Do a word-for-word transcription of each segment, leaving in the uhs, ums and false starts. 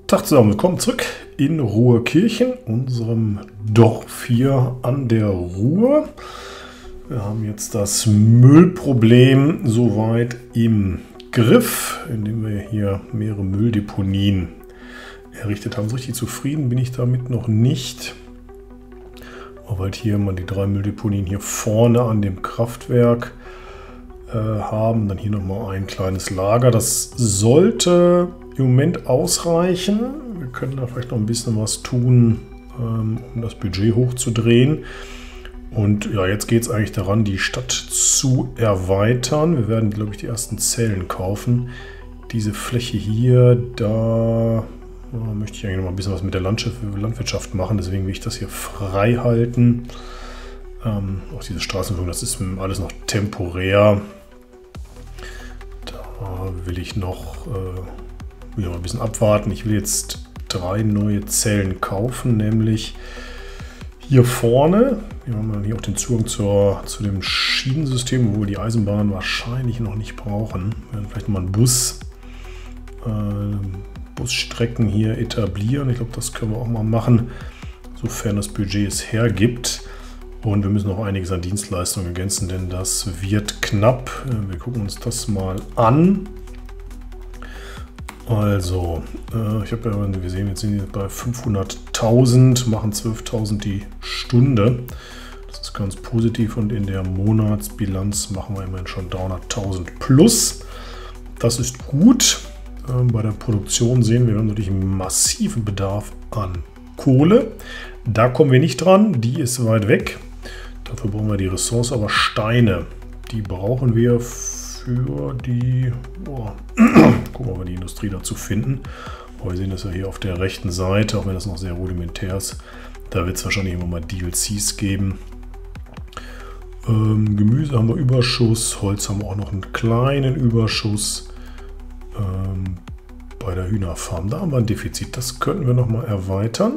Tag zusammen, willkommen zurück in Ruhrkirchen, unserem Dorf hier an der Ruhr. Wir haben jetzt das Müllproblem soweit im Griff, indem wir hier mehrere Mülldeponien errichtet haben. So richtig zufrieden bin ich damit noch nicht. Aber halt hier mal die drei Mülldeponien hier vorne an dem Kraftwerk äh, haben. Dann hier nochmal ein kleines Lager. Das sollte im Moment ausreichen. Wir können da vielleicht noch ein bisschen was tun, ähm, um das Budget hochzudrehen. Und ja, jetzt geht es eigentlich daran, die Stadt zu erweitern. Wir werden, glaube ich, die ersten Zellen kaufen. Diese Fläche hier, da ja, möchte ich eigentlich noch mal ein bisschen was mit der Landwirtschaft machen. Deswegen will ich das hier frei halten. Ähm, auch diese Straßenführung, das ist alles noch temporär. Da will ich noch äh, wieder mal ein bisschen abwarten. Ich will jetzt drei neue Zellen kaufen, nämlich hier vorne. Wir haben dann hier auch den Zugang zur, zu dem Schienensystem, wo wir die Eisenbahn wahrscheinlich noch nicht brauchen. Wir werden vielleicht mal einen Bus, äh, Busstrecken hier etablieren. Ich glaube, das können wir auch mal machen, sofern das Budget es hergibt. Und wir müssen noch einiges an Dienstleistungen ergänzen, denn das wird knapp. Wir gucken uns das mal an. Also, äh, ich habe ja gesehen, jetzt sind wir bei fünfhunderttausend, machen zwölftausend die Stunde. Das ist ganz positiv und in der Monatsbilanz machen wir immerhin schon dreihunderttausend plus. Das ist gut. Ähm, bei der Produktion sehen wir, wir haben natürlich einen massiven Bedarf an Kohle. Da kommen wir nicht dran, die ist weit weg. Dafür brauchen wir die Ressource, aber Steine, die brauchen wir für die, oh, gucken wir, ob wir die Industrie dazu finden. Aber wir sehen das ja hier auf der rechten Seite, auch wenn das noch sehr rudimentär ist. Da wird es wahrscheinlich immer mal D L Cs geben. Ähm, Gemüse haben wir Überschuss, Holz haben wir auch noch einen kleinen Überschuss. Ähm, bei der Hühnerfarm, da haben wir ein Defizit. Das könnten wir noch mal erweitern.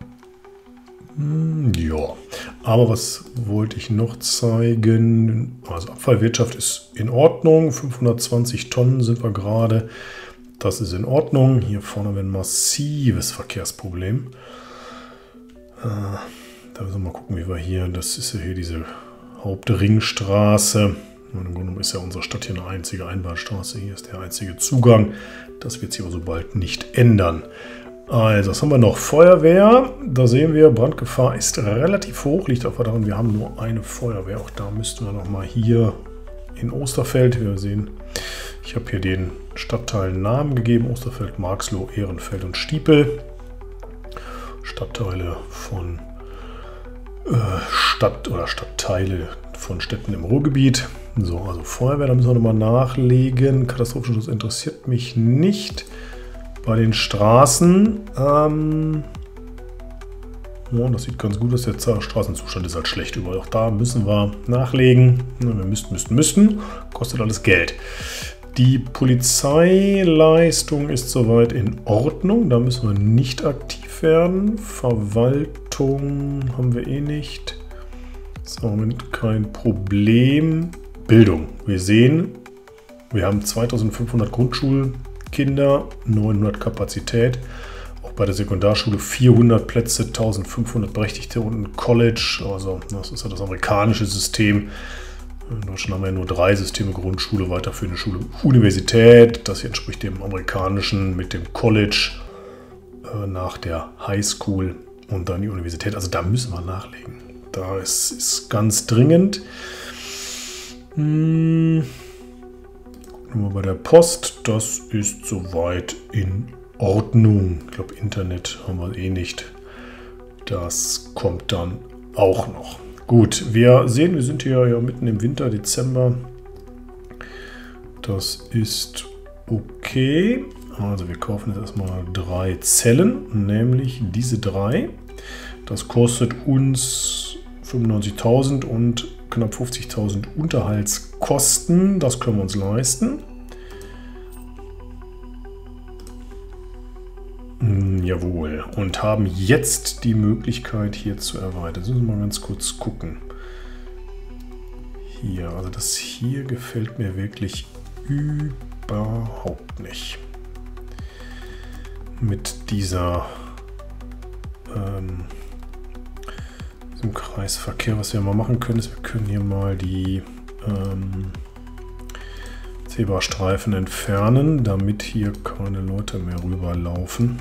Hm, ja, aber was wollte ich noch zeigen? Also Abfallwirtschaft ist in Ordnung. fünfhundertzwanzig Tonnen sind wir gerade. Das ist in Ordnung. Hier vorne haben wir ein massives Verkehrsproblem. Äh, da müssen wir mal gucken, wie wir hier, das ist ja hier diese Hauptringstraße. Im Grunde genommen ist ja unsere Stadt hier eine einzige Einbahnstraße. Hier ist der einzige Zugang. Das wird sich aber so bald nicht ändern. Also, was haben wir noch? Feuerwehr. Da sehen wir, Brandgefahr ist relativ hoch. Liegt einfach daran, wir haben nur eine Feuerwehr. Auch da müssten wir noch mal hier in Osterfeld. Wir sehen, ich habe hier den Stadtteilen Namen gegeben. Osterfeld, Marxloh, Ehrenfeld und Stiepel. Stadtteile von äh, Stadt oder Stadtteile von Städten im Ruhrgebiet. So, also Feuerwehr, da müssen wir nochmal nachlegen. Katastrophenschutz interessiert mich nicht. Bei den Straßen, ähm, ja, das sieht ganz gut aus. Der Straßenzustand ist halt schlecht überall. Auch da müssen wir nachlegen. Wir müssten, müssten, müssten. Kostet alles Geld. Die Polizeileistung ist soweit in Ordnung. Da müssen wir nicht aktiv werden. Verwaltung haben wir eh nicht. Das ist im Moment kein Problem. Bildung. Wir sehen, wir haben zweitausendfünfhundert Grundschulkinder, neunhundert Kapazität. Auch bei der Sekundarschule vierhundert Plätze, eintausendfünfhundert Berechtigte und ein College. Also das ist ja das amerikanische System. In Deutschland haben wir ja nur drei Systeme: Grundschule, weiterführende Schule, Universität. Das hier entspricht dem amerikanischen mit dem College äh, nach der Highschool und dann die Universität. Also da müssen wir nachlegen. Da ist es ganz dringend. Hm. Nur bei der Post, das ist soweit in Ordnung. Ich glaube, Internet haben wir eh nicht. Das kommt dann auch noch. Gut, wir sehen, wir sind hier ja mitten im Winter, Dezember. Das ist okay. Also wir kaufen jetzt erstmal drei Zellen, nämlich diese drei. Das kostet uns fünfundneunzigtausend und knapp fünfzigtausend Unterhaltskosten. Das können wir uns leisten. Hm, jawohl. Und haben jetzt die Möglichkeit hier zu erweitern. Das müssen wir mal ganz kurz gucken. Hier, also das hier gefällt mir wirklich überhaupt nicht. mit dieser ähm, diesem Kreisverkehr. Was wir mal machen können, ist, wir können hier mal die ähm, Zebrastreifen entfernen, damit hier keine Leute mehr rüberlaufen.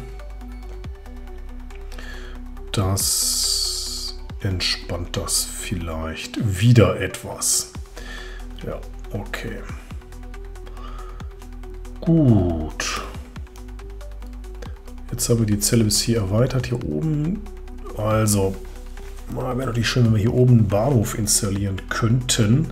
Das entspannt das vielleicht wieder etwas. Ja, okay. Gut. Jetzt haben wir die Zelle bis hier erweitert. Hier oben, also, wäre natürlich schön, wenn wir hier oben einen Bahnhof installieren könnten.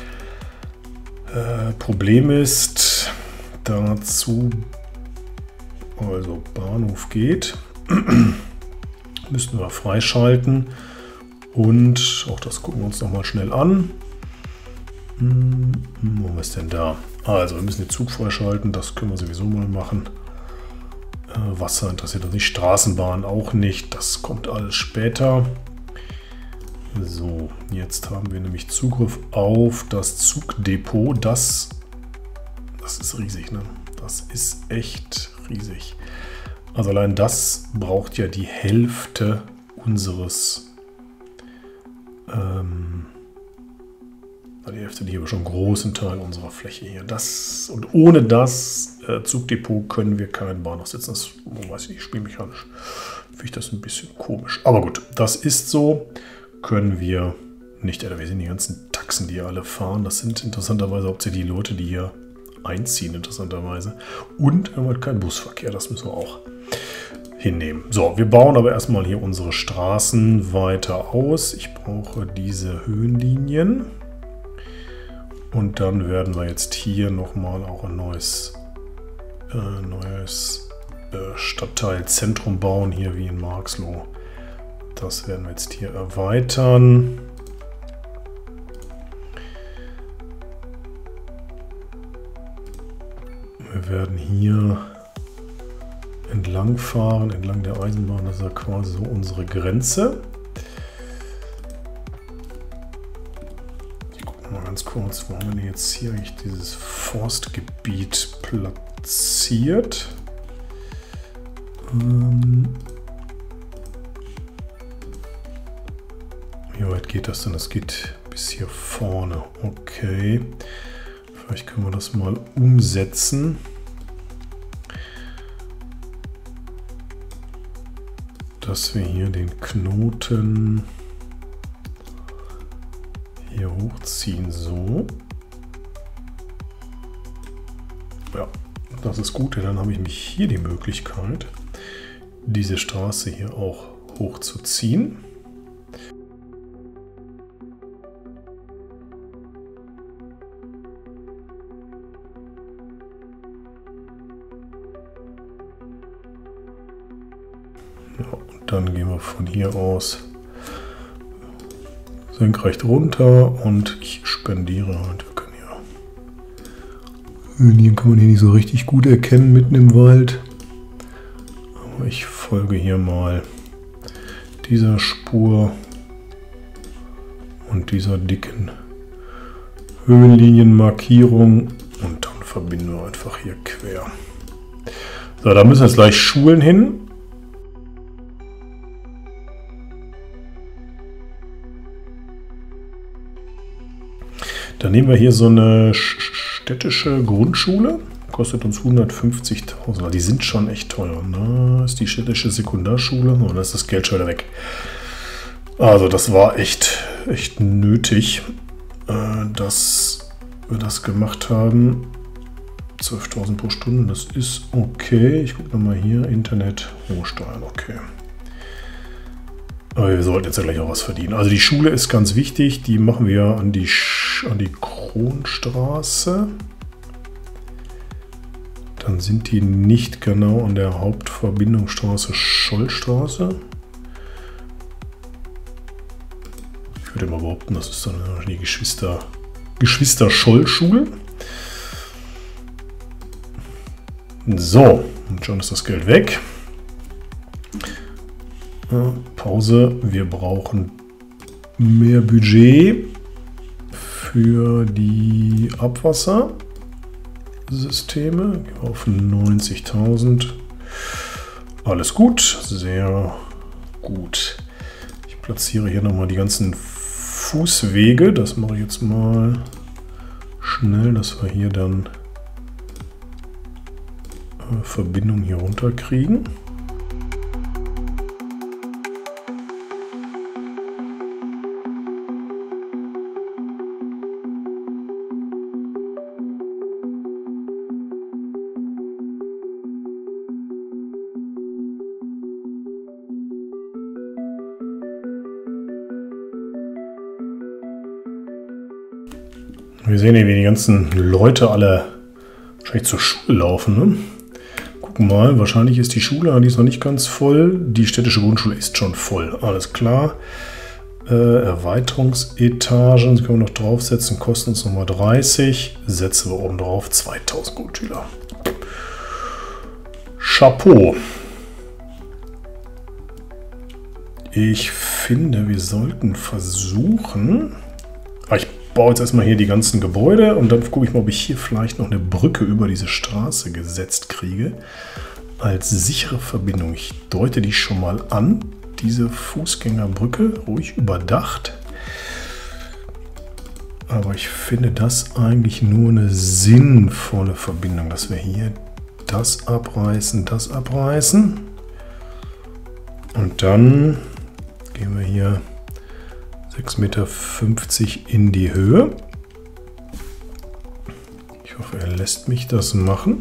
Äh, Problem ist, dazu, also Bahnhof geht, müssten wir freischalten und auch das gucken wir uns nochmal schnell an. Hm, wo ist denn da? Also wir müssen den Zug freischalten, das können wir sowieso mal machen. Äh, Wasser interessiert uns nicht, Straßenbahn auch nicht, das kommt alles später. So, jetzt haben wir nämlich Zugriff auf das Zugdepot. Das, das ist riesig, ne? Das ist echt riesig. Also allein das braucht ja die Hälfte unseres, ähm, die Hälfte, die aber schon einen großen Teil unserer Fläche hier. Das, und ohne das äh, Zugdepot können wir keinen Bahnhof setzen. Das, weiß ich nicht, spielmechanisch finde ich das ein bisschen komisch. Aber gut, das ist so. Können wir nicht, oder wir sehen die ganzen Taxen, die hier alle fahren. Das sind interessanterweise hauptsächlich die Leute, die hier einziehen, interessanterweise. Und wir haben halt keinen Busverkehr, das müssen wir auch hinnehmen. So, wir bauen aber erstmal hier unsere Straßen weiter aus. Ich brauche diese Höhenlinien. Und dann werden wir jetzt hier nochmal auch ein neues, äh, neues äh, Stadtteilzentrum bauen, hier wie in Marxloh. Das werden wir jetzt hier erweitern. Wir werden hier entlang fahren, entlang der Eisenbahn. Das ist ja quasi so unsere Grenze. Ich gucke mal ganz kurz, wo haben wir denn jetzt hier eigentlich dieses Forstgebiet platziert? Ähm Wie weit geht das denn? Das geht bis hier vorne. Okay. Vielleicht können wir das mal umsetzen. Dass wir hier den Knoten hier hochziehen. So. Ja, das ist gut. Dann habe ich mich hier die Möglichkeit, diese Straße hier auch hochzuziehen. Dann gehen wir von hier aus senkrecht runter und ich spendiere halt. Wir können ja. Hier kann man hier nicht so richtig gut erkennen mitten im Wald. Aber ich folge hier mal dieser Spur und dieser dicken Höhenlinienmarkierung und dann verbinden wir einfach hier quer. So, da müssen jetzt gleich Schulen hin. Dann nehmen wir hier so eine städtische Grundschule. Kostet uns hundertfünfzigtausend. Die sind schon echt teuer. Da ist die städtische Sekundarschule. Und dann ist das Geld schon wieder weg. Also das war echt, echt nötig, dass wir das gemacht haben. zwölftausend pro Stunde, das ist okay. Ich gucke nochmal hier. Internet, Rohsteuern, okay. Aber wir sollten jetzt ja gleich auch was verdienen. Also die Schule ist ganz wichtig. Die machen wir an die, an die Kronstraße. Dann sind die nicht genau an der Hauptverbindungsstraße Schollstraße. Ich würde mal behaupten, das ist dann die Geschwister, Geschwister Scholl-Schule. So, und schon ist das Geld weg. Pause. Wir brauchen mehr Budget für die Abwassersysteme. Auf neunzigtausend. alles gut, sehr gut. Ich platziere hier nochmal die ganzen Fußwege. Das mache ich jetzt mal schnell, dass wir hier dann äh, Verbindung hier runter kriegen. Wir sehen hier, wie die ganzen Leute alle wahrscheinlich zur Schule laufen. Ne? Gucken mal, wahrscheinlich ist die Schule, die ist noch nicht ganz voll. Die städtische Grundschule ist schon voll, alles klar. Äh, Erweiterungsetagen, das können wir noch draufsetzen, kosten uns nochmal dreißig. Setzen wir oben drauf, zweitausend Grundschüler. Chapeau. Ich finde, wir sollten versuchen... Ah, ich baue jetzt erstmal hier die ganzen Gebäude und dann gucke ich mal, ob ich hier vielleicht noch eine Brücke über diese Straße gesetzt kriege. Als sichere Verbindung. Ich deute die schon mal an. Diese Fußgängerbrücke, ruhig überdacht. Aber ich finde das eigentlich nur eine sinnvolle Verbindung, dass wir hier das abreißen, das abreißen. Und dann gehen wir hier sechs Meter fünfzig in die Höhe. Ich hoffe, er lässt mich das machen.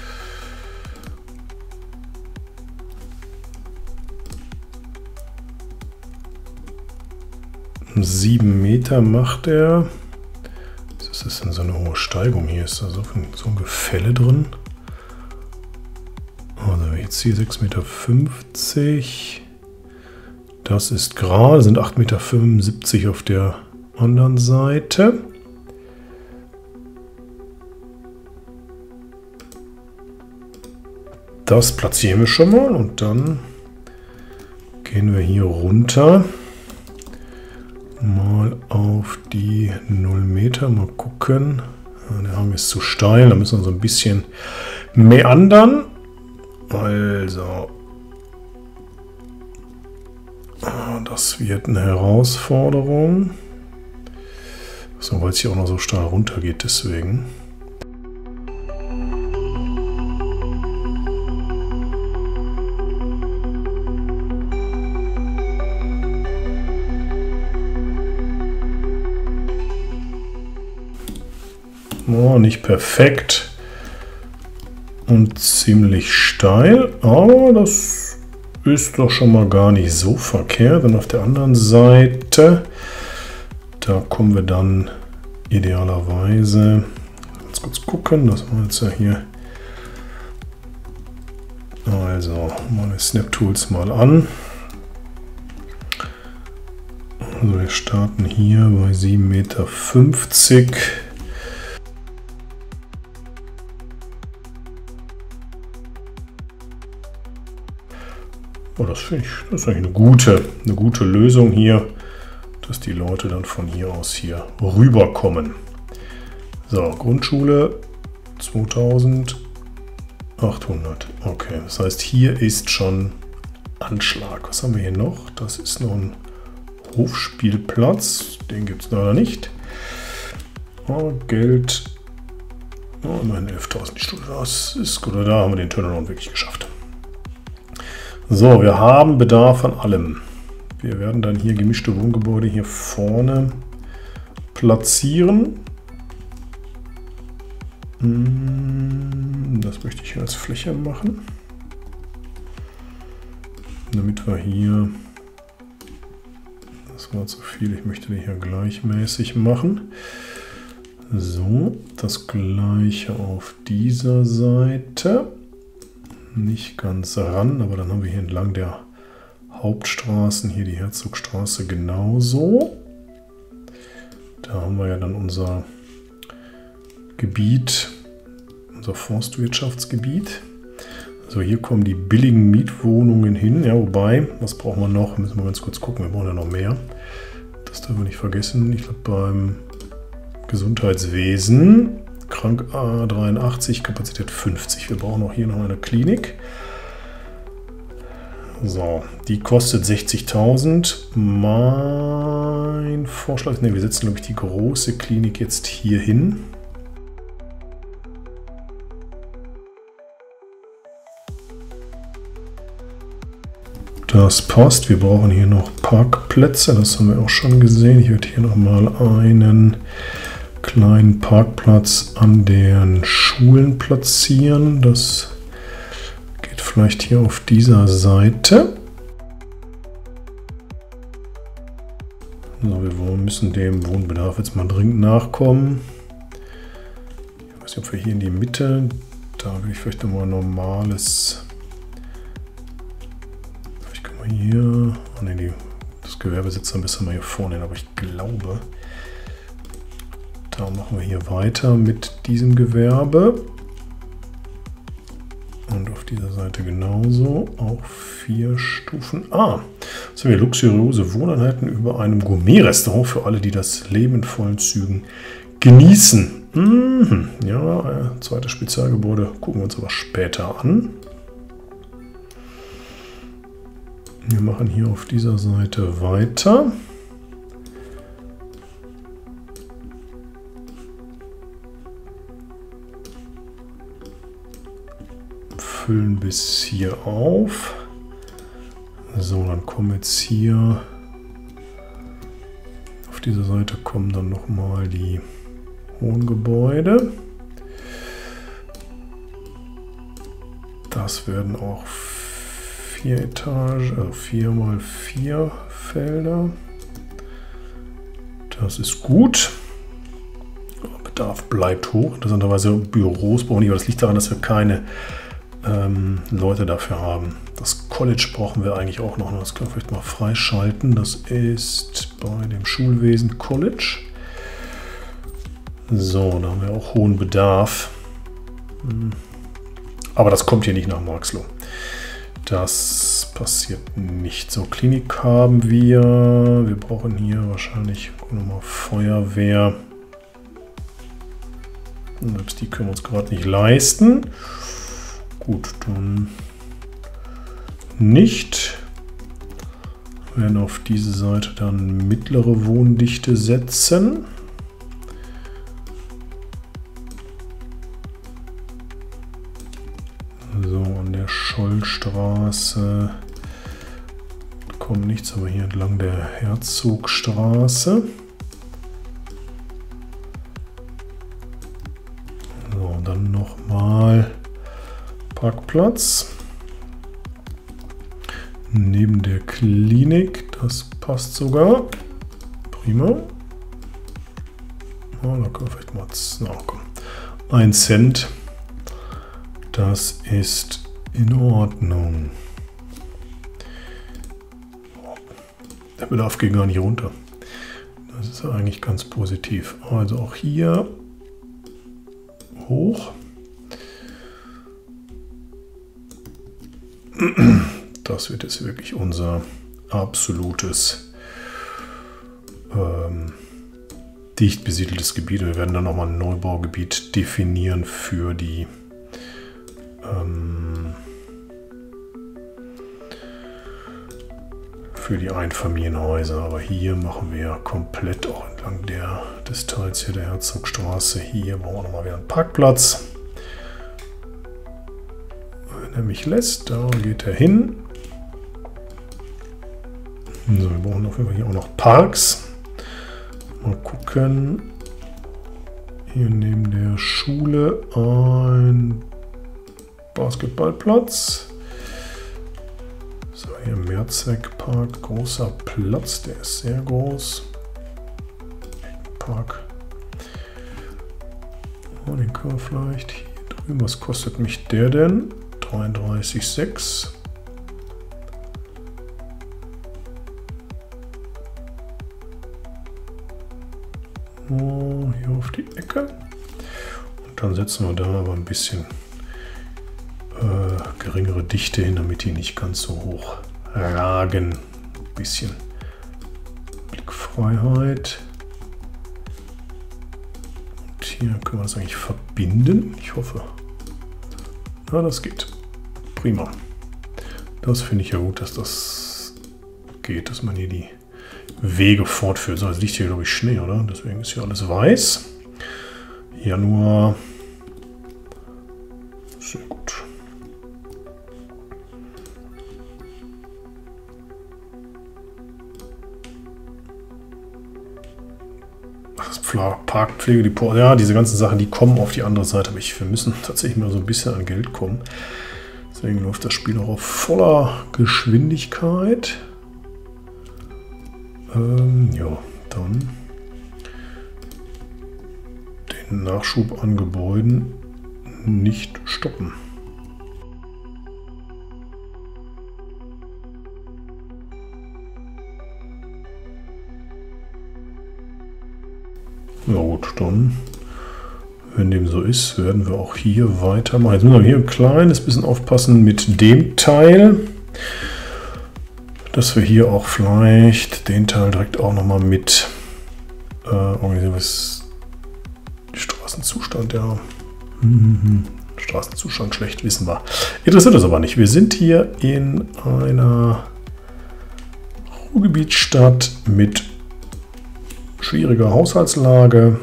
sieben Meter macht er. Was ist das denn so eine hohe Steigung? Hier ist da so ein, so ein Gefälle drin. Also jetzt hier sechs Meter fünfzig. Das ist gerade, sind acht Meter fünfundsiebzig auf der anderen Seite. Das platzieren wir schon mal und dann gehen wir hier runter. Mal auf die null Meter, mal gucken. Ja, der Hang ist zu steil, da müssen wir so ein bisschen meandern. Also... Das wird eine Herausforderung. So, weil es hier auch noch so steil runter geht, deswegen. Oh, nicht perfekt. Und ziemlich steil, aber das ist doch schon mal gar nicht so verkehrt. Und auf der anderen Seite, da kommen wir dann idealerweise, ganz kurz gucken, das war jetzt ja hier, also meine Snap-Tools mal an. Also wir starten hier bei sieben Meter fünfzig. Oh, das finde ich, das ist eigentlich eine gute, eine gute Lösung hier, dass die Leute dann von hier aus hier rüberkommen. So, Grundschule zweitausendachthundert. Okay, das heißt, hier ist schon Anschlag. Was haben wir hier noch? Das ist noch ein Hofspielplatz. Den gibt es leider nicht. Oh, Geld. Oh, immerhin elftausend die Stunde. Das ist gut. Da haben wir den Turnaround wirklich geschafft. So, wir haben Bedarf an allem. Wir werden dann hier gemischte Wohngebäude hier vorne platzieren. Das möchte ich hier als Fläche machen. Damit wir hier... Das war zu viel, ich möchte die hier gleichmäßig machen. So, das gleiche auf dieser Seite. Nicht ganz ran, aber dann haben wir hier entlang der Hauptstraßen hier die Herzogstraße genauso. Da haben wir ja dann unser Gebiet, unser Forstwirtschaftsgebiet. Also hier kommen die billigen Mietwohnungen hin. Ja, wobei, was brauchen wir noch? Müssen wir ganz kurz gucken, wir brauchen ja noch mehr. Das dürfen wir nicht vergessen. Ich glaube beim Gesundheitswesen Krank A dreiundachtzig, Kapazität fünfzig. Wir brauchen auch hier noch eine Klinik. So, die kostet sechzigtausend. Mein Vorschlag ist, ne, wir setzen, glaube ich, die große Klinik jetzt hier hin. Das passt. Wir brauchen hier noch Parkplätze. Das haben wir auch schon gesehen. Ich werde hier nochmal einen kleinen Parkplatz an den Schulen platzieren. Das geht vielleicht hier auf dieser Seite. So, wir müssen dem Wohnbedarf jetzt mal dringend nachkommen. Ich weiß nicht, ob wir hier in die Mitte, da will ich vielleicht nochmal ein normales... Hier, oh ne, die, das Gewerbe sitzt ein bisschen mal hier vorne hin, aber ich glaube, da machen wir hier weiter mit diesem Gewerbe. Und auf dieser Seite genauso, auch vier Stufen. Ah, jetzt haben wir luxuriöse Wohneinheiten über einem Gourmet-Restaurant für alle, die das Leben in vollen Zügen genießen. Mhm. Ja, zweites Spezialgebäude gucken wir uns aber später an. Wir machen hier auf dieser Seite weiter. Füllen bis hier auf. So, dann kommen jetzt hier auf dieser Seite kommen dann nochmal die hohen Gebäude. Das werden auch vier Etagen, also vier mal vier Felder. Das ist gut. Bedarf bleibt hoch. Interessanterweise Büros brauchen wir, aber das liegt daran, dass wir keine ähm, Leute dafür haben. Das College brauchen wir eigentlich auch noch. Das können wir vielleicht mal freischalten. Das ist bei dem Schulwesen College. So, da haben wir auch hohen Bedarf. Aber das kommt hier nicht nach Marxloh. Das passiert nicht. So, Klinik haben wir. Wir brauchen hier wahrscheinlich nochmal Feuerwehr. Selbst die können wir uns gerade nicht leisten. Gut, dann nicht. Wir werden auf diese Seite dann mittlere Wohndichte setzen. So, an der Schollstraße kommt nichts, aber hier entlang der Herzogstraße. So, und dann nochmal Parkplatz neben der Klinik. Das passt sogar. Prima. Oh, da können wir vielleicht mal na, komm. ein Cent. Das ist in Ordnung. Der Bedarf geht gar nicht runter. Das ist eigentlich ganz positiv. Also auch hier hoch. Das wird jetzt wirklich unser absolutes ähm, dicht besiedeltes Gebiet. Wir werden dann nochmal ein Neubaugebiet definieren für die ähm, für die Einfamilienhäuser. Aber hier machen wir komplett auch entlang der Distanz hier der Herzogstraße. Hier brauchen wir nochmal wieder einen Parkplatz. Wenn er mich lässt, da geht er hin. So, wir brauchen auf jeden Fall hier auch noch Parks. Mal gucken. Hier neben der Schule ein Basketballplatz. So, hier Mehrzweckpark, großer Platz, der ist sehr groß. Park. Oh, den können wir vielleicht hier drüben. Was kostet mich der denn? dreiunddreißig Komma sechs. Oh, hier auf die Ecke. Und dann setzen wir da aber ein bisschen äh, geringere Dichte hin, damit die nicht ganz so hoch ragen. Ein bisschen Blickfreiheit. Und hier können wir das eigentlich verbinden. Ich hoffe, ja, das geht. Prima. Das finde ich ja gut, dass das geht, dass man hier die Wege fortführt. So, jetzt liegt hier, glaube ich, Schnee, oder? Deswegen ist hier alles weiß. Januar. Sehr gut. Das Parkpflegedepot, ja, diese ganzen Sachen, die kommen auf die andere Seite, aber ich, wir müssen tatsächlich mal so ein bisschen an Geld kommen. Deswegen läuft das Spiel auch auf voller Geschwindigkeit. Ähm, ja, dann den Nachschub an Gebäuden nicht stoppen. Na gut, dann, wenn dem so ist, werden wir auch hier weitermachen. Jetzt müssen wir hier ein kleines bisschen aufpassen mit dem Teil, dass wir hier auch vielleicht den Teil direkt auch nochmal mit äh, organisieren. Was Straßenzustand, ja. Mhm. Straßenzustand schlecht, wissen wir. Interessiert das aber nicht. Wir sind hier in einer Ruhrgebietsstadt mit schwieriger Haushaltslage.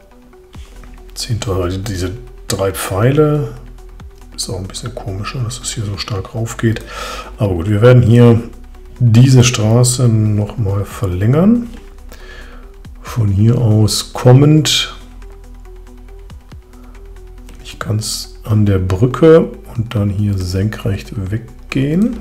Diese drei Pfeile ist auch ein bisschen komischer, dass es hier so stark rauf geht. Aber gut, wir werden hier diese Straße nochmal verlängern. Von hier aus kommend nicht ganz an der Brücke und dann hier senkrecht weggehen.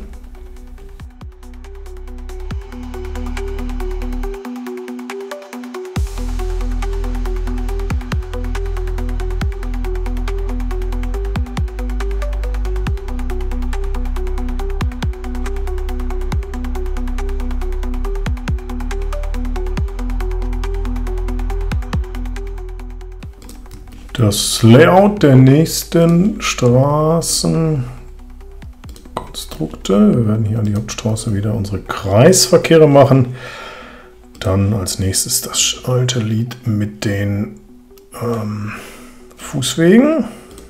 Das Layout der nächsten Straßenkonstrukte. Wir werden hier an die Hauptstraße wieder unsere Kreisverkehre machen. Dann als nächstes das alte Lied mit den ähm, Fußwegen.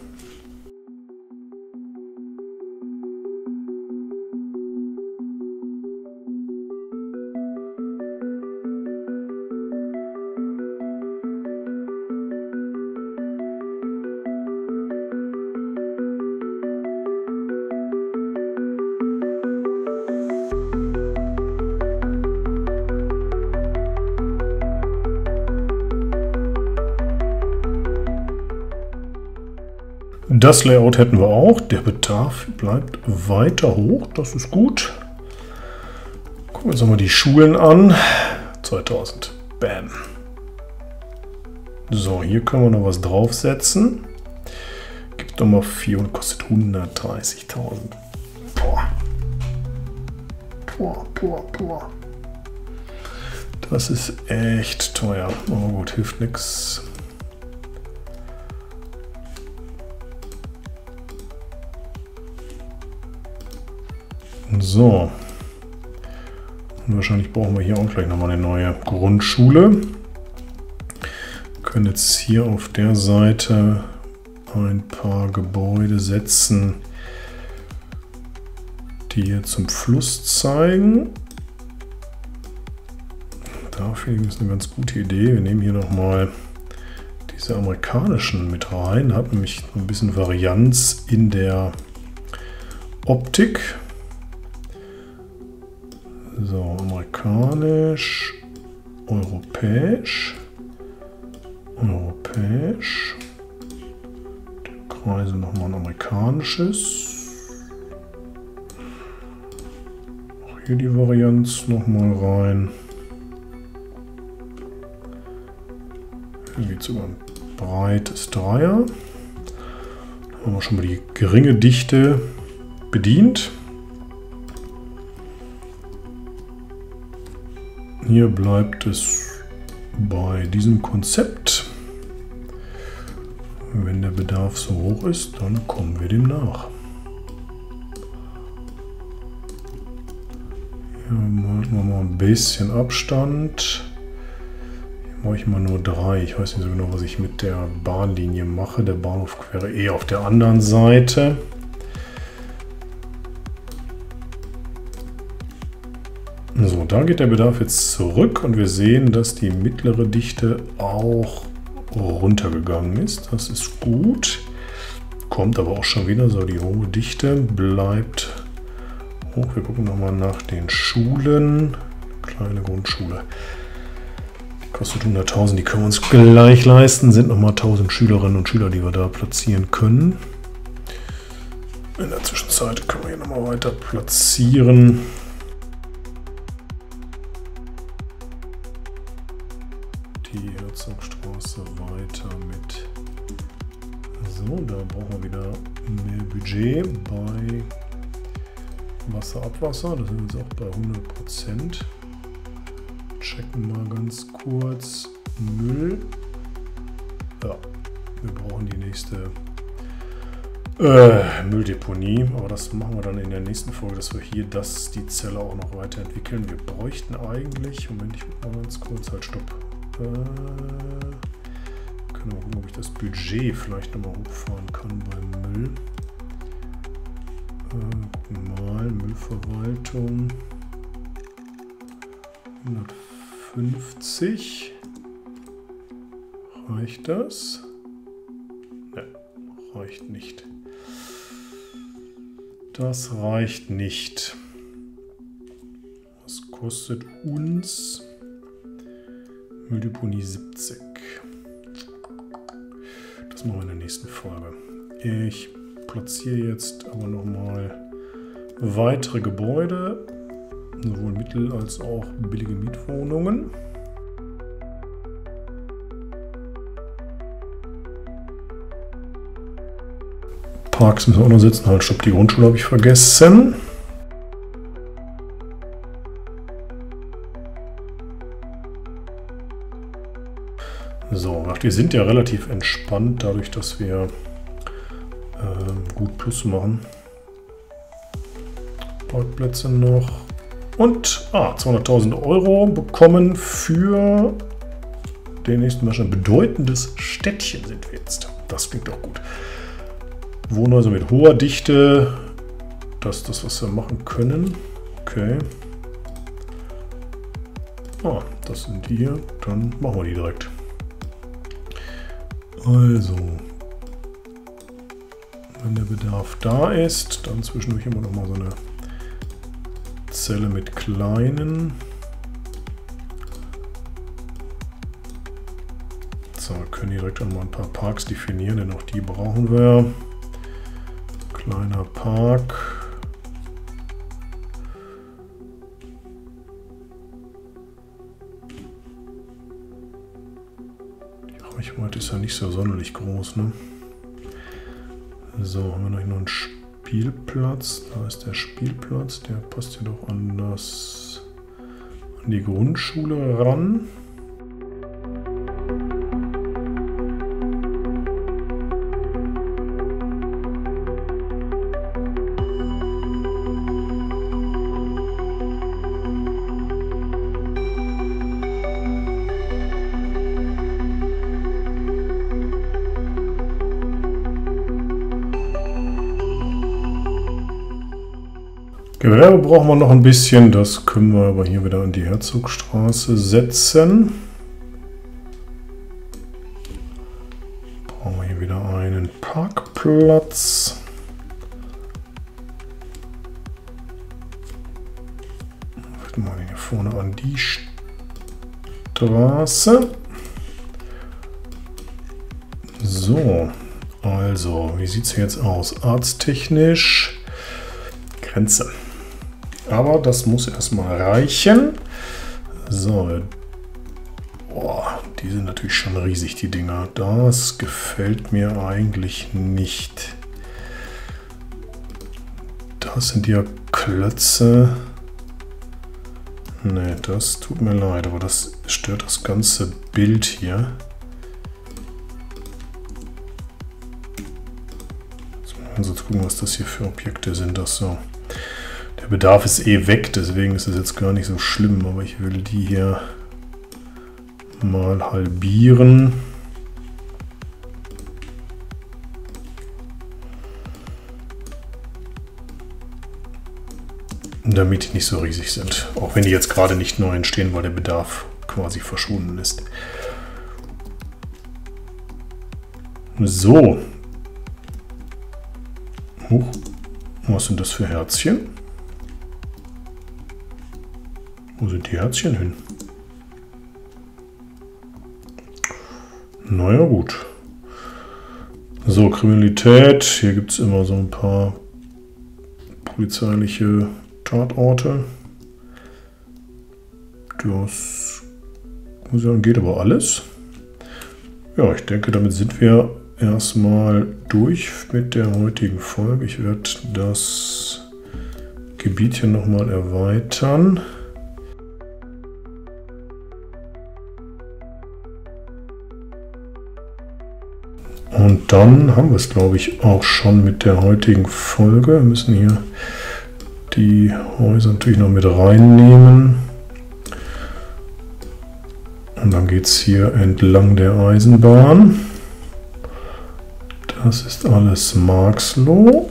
Das Layout hätten wir auch. Der Bedarf bleibt weiter hoch. Das ist gut. Gucken wir uns nochmal die Schulen an. zweitausend. Bam. So, hier können wir noch was draufsetzen. Gibt nochmal vier und kostet hundertdreißigtausend. Boah. Boah, boah, boah. Das ist echt teuer. Aber gut, hilft nichts. So, und wahrscheinlich brauchen wir hier auch gleich nochmal eine neue Grundschule. Wir können jetzt hier auf der Seite ein paar Gebäude setzen, die hier zum Fluss zeigen. Dafür ist eine ganz gute Idee. Wir nehmen hier nochmal diese amerikanischen mit rein. Hat nämlich ein bisschen Varianz in der Optik. So, amerikanisch, europäisch, europäisch. Die Kreise nochmal ein amerikanisches. Auch hier die Varianz nochmal rein. Hier geht sogar ein breites Dreier. Da haben wir schon mal die geringe Dichte bedient. Hier bleibt es bei diesem Konzept. Wenn der Bedarf so hoch ist, dann kommen wir dem nach. Hier machen wir mal ein bisschen Abstand. Hier mache ich mal nur drei. Ich weiß nicht so genau, was ich mit der Bahnlinie mache. Der Bahnhof wäre eh auf der anderen Seite. So, da geht der Bedarf jetzt zurück und wir sehen, dass die mittlere Dichte auch runtergegangen ist. Das ist gut. Kommt aber auch schon wieder so, die hohe Dichte bleibt hoch. Wir gucken nochmal nach den Schulen. Kleine Grundschule. Die kostet hunderttausend, die können wir uns gleich leisten. Sind nochmal tausend Schülerinnen und Schüler, die wir da platzieren können. In der Zwischenzeit können wir hier nochmal weiter platzieren. Die Herzogstraße weiter mit. So, da brauchen wir wieder mehr Budget bei Wasser, Abwasser. Da sind wir jetzt auch bei hundert Prozent. Checken mal ganz kurz. Müll. Ja, wir brauchen die nächste äh, Mülldeponie. Aber das machen wir dann in der nächsten Folge, dass wir hier das, die Zelle auch noch weiterentwickeln. Wir bräuchten eigentlich, Moment, ich gucke mal ganz kurz, halt stopp. Äh, können wir gucken, ob ich das Budget vielleicht nochmal hochfahren kann beim Müll. Äh, gucken mal, Müllverwaltung. hundertfünfzig. Reicht das? Ne, reicht nicht. Das reicht nicht. Was kostet uns? Mülldeponie siebzig. Das machen wir in der nächsten Folge. Ich platziere jetzt aber nochmal weitere Gebäude, sowohl mittel- als auch billige Mietwohnungen. Parks müssen wir auch noch setzen. Halt, stopp, die Grundschule habe ich vergessen. So, wir sind ja relativ entspannt, dadurch, dass wir äh, gut Plus machen. Parkplätze noch. Und ah, zweihunderttausend Euro bekommen für den nächsten Mal. Ein bedeutendes Städtchen sind wir jetzt. Das klingt auch gut. Wohnhäuser mit hoher Dichte. Das ist das, was wir machen können. Okay. Ah, das sind die hier. Dann machen wir die direkt. Also, wenn der Bedarf da ist, dann zwischendurch immer noch mal so eine Zelle mit kleinen. So, wir können hier direkt auch mal ein paar Parks definieren, denn auch die brauchen wir. Kleiner Park. Die Reichweite ist ja nicht so sonderlich groß, ne? So, haben wir noch einen Spielplatz. Da ist der Spielplatz, der passt ja doch an das, an die Grundschule ran. Gewerbe brauchen wir noch ein bisschen, das können wir aber hier wieder an die Herzogstraße setzen. Brauchen wir hier wieder einen Parkplatz. Vielleicht mal hier vorne an die Straße. So, also, wie sieht es jetzt aus? Arzttechnisch Grenze. Aber das muss erstmal reichen. So. Boah, die sind natürlich schon riesig, die Dinger. Das gefällt mir eigentlich nicht. Das sind ja Klötze. Ne, das tut mir leid, aber das stört das ganze Bild hier. Also gucken, was das hier für Objekte sind. Das so. Der Bedarf ist eh weg, deswegen ist es jetzt gar nicht so schlimm, aber ich will die hier mal halbieren. damit die nicht so riesig sind. Auch wenn die jetzt gerade nicht neu entstehen, weil der Bedarf quasi verschwunden ist. So. Huch. Was sind das für Herzchen? Wo sind die Herzchen hin? Naja, gut. So, Kriminalität. Hier gibt es immer so ein paar polizeiliche Tatorte. Das muss ich sagen, geht aber alles. Ja, ich denke, damit sind wir erstmal durch mit der heutigen Folge. Ich werde das Gebiet hier nochmal erweitern. Und dann haben wir es, glaube ich, auch schon mit der heutigen Folge. Wir müssen hier die Häuser natürlich noch mit reinnehmen. Und dann geht es hier entlang der Eisenbahn. Das ist alles Marxloh.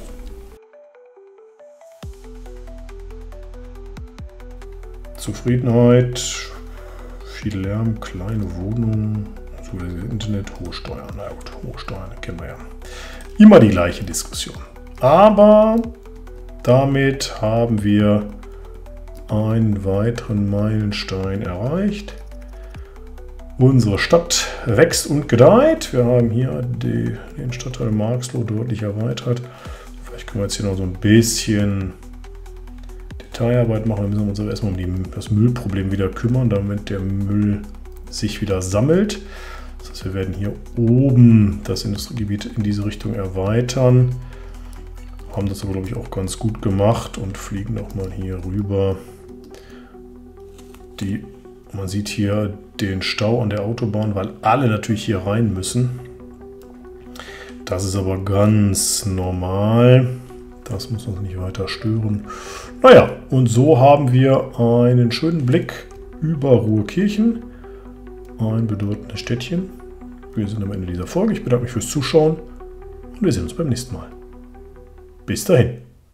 Zufriedenheit, viel Lärm, kleine Wohnungen, so Internet, hohe Steuern. Na gut, hohe Steuern kennen wir ja. Immer die gleiche Diskussion. Aber damit haben wir einen weiteren Meilenstein erreicht. Unsere Stadt wächst und gedeiht. Wir haben hier die, den Stadtteil Marxloh deutlich erweitert. Vielleicht können wir jetzt hier noch so ein bisschen Detailarbeit machen. Wir müssen uns aber erstmal um die, das Müllproblem wieder kümmern, damit der Müll sich wieder sammelt. Das heißt, wir werden hier oben das Industriegebiet in diese Richtung erweitern. Haben das aber, glaube ich, auch ganz gut gemacht und fliegen nochmal hier rüber. Die Man sieht hier den Stau an der Autobahn, weil alle natürlich hier rein müssen. Das ist aber ganz normal. Das muss uns nicht weiter stören. Naja, und so haben wir einen schönen Blick über Ruhrkirchen. Ein bedeutendes Städtchen. Wir sind am Ende dieser Folge. Ich bedanke mich fürs Zuschauen und wir sehen uns beim nächsten Mal. Bis dahin.